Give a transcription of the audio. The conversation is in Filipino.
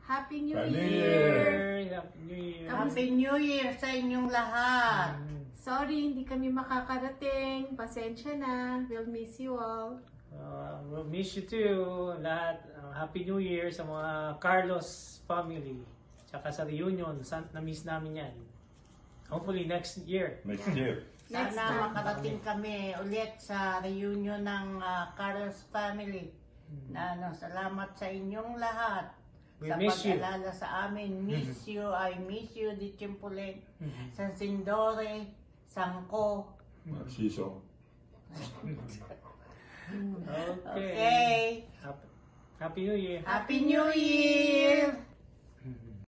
Happy New Happy New Year! Happy New Year! Happy New Year sa inyong lahat! Sorry, hindi kami makakarating. Pasensya na. We'll miss you all. We'll miss you too, lahat. Happy New Year sa mga Carlos family. Tsaka sa reunion, na-miss namin yan. Hopefully next year. Next year. Sana makarating kami ulit sa reunion ng Carlos family. Salamat sa inyong lahat. We Sa miss you. pag-alala sa amin, miss you, I miss you, di Chimpulen, San Sindore, Sangko. Siso. Okay. Okay. Happy New Year! Happy New Year!